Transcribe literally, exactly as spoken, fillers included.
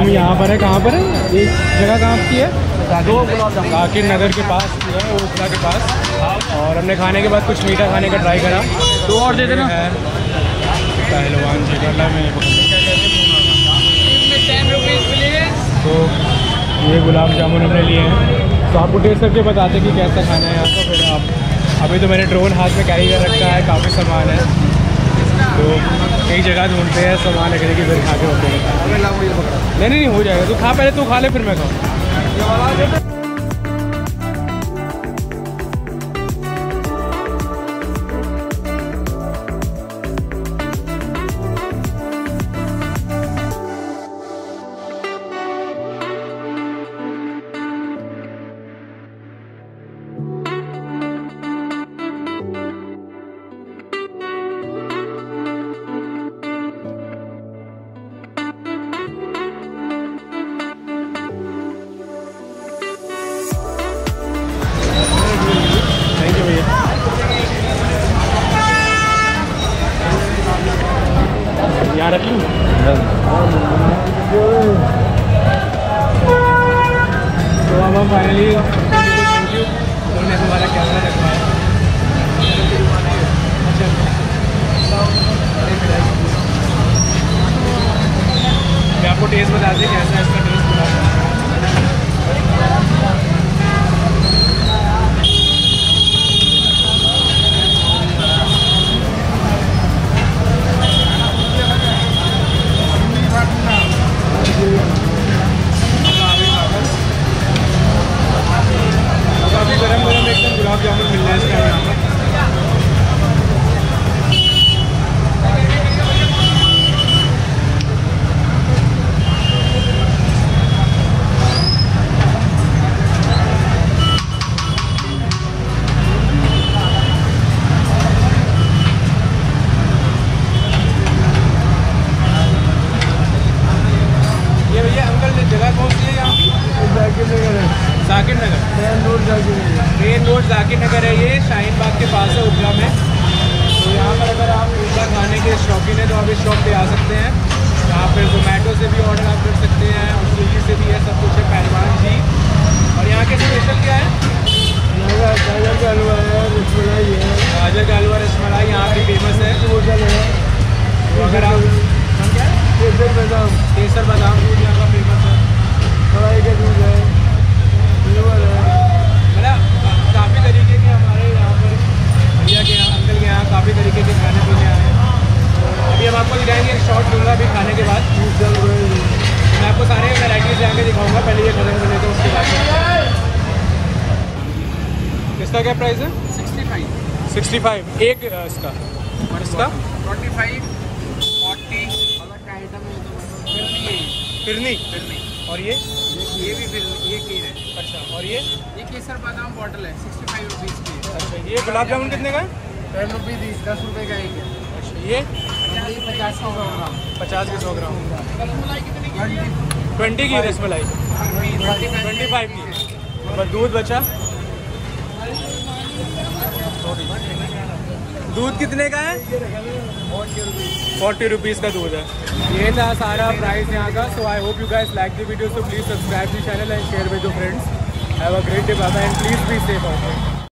यहाँ पर है। कहाँ पर है ये जगह? कहाँ की है? जाकिर नगर के पास जो है, ओखला के पास। और हमने खाने के बाद कुछ मीठा खाने का ट्राई करा। तो और दे देना है पहलवान जी का में टेन रुपीज़ प्लीज। तो ये गुलाब जामुन हमने लिए हैं, तो आपको टेस्ट करके बताते कि कैसा खाना है यहाँ का। फिर आप अभी तो मैंने ड्रोन हाथ में कैरी कर रखा है, काफ़ी सामान है, तो कई जगह ढूंढते हैं सामान लेकर के फिर खा के होते हैं। नहीं नहीं हो जाएगा, तू खा, पहले तू खा ले फिर मैं खाऊँ। यहाँ रख लूँ। तो अब हम फाइनली थैंक यू उन्होंने हमारा कैमरा रखवाया। मैं आपको टेस्ट बता दें कैसा है इसका टेस्ट बता। काफ़ी गरम गरम एकदम गुलाब जामुन मिल रहे हैं इसके यहाँ पर। ये भैया अंकल जगह कौन सी है यहाँ की? जाकिर नगर है। Zakir Nagar main road Zakir Nagar main road Zakir Nagar है। ये शाहीन बाग के पास है ओखला में। तो यहाँ पर अगर आप पिज़्ज़ा खाने के शौकीन हैं तो आप इस शॉप पे आ सकते हैं। यहाँ पर जोमेटो से भी ऑर्डर आप कर सकते हैं और स्विगी से भी है, सब कुछ है। पहलवान जी। और यहाँ के स्पेशल क्या है? यहाँ का गाजर का हलवा है, रसमलाई है। गाजर का हलवा रसमलाई यहाँ की फेमस है। होटल है। तो अगर आप क्या है? केसर बादाम केसर बादाम दूध यहाँ का फेमस है। कढ़ाई का दूध है, फ्लेवर है। मतलब काफ़ी तरीके के हमारे यहाँ पर भैया के यहाँ, अंकल के यहाँ काफ़ी तरीके के खाने पीने आए हैं। अभी हम आपको दिखाएंगे, एक शॉट दूंगा अभी खाने के बाद। मैं आपको सारे वैराइटीज़ यहाँ के दिखाऊंगा। पहले ये खत्म कर लेते हैं, उसके बाद इसका क्या प्राइस है? सिक्सटी फाइव सिक्सटी फाइव एक इसका। और इसका twenty five forty phirni phirni. और ये ये भी फिर ये खीर है। अच्छा। और ये ये केसर बादाम बॉटल है, सिक्सटी फाइव रुपीज़ की। अच्छा। ये गुलाब जामुन कितने का है? टेन रुपीज़ दस रुपये का एक है। अच्छा। ये पचास के सौ ग्राम पचास के सौ ग्राम रसमलाई कितनी की? ट्वेंटी की रसमलाई ट्वेंटी फाइव की। बस दूध बचा। दूध कितने का है? फोर्टी रुपीज़ का दूध है। ये था सारा प्राइस यहाँ का। So I hope you guys like the video, so please subscribe the channel and share with your friends. Have a great day, bye bye and please be safe out.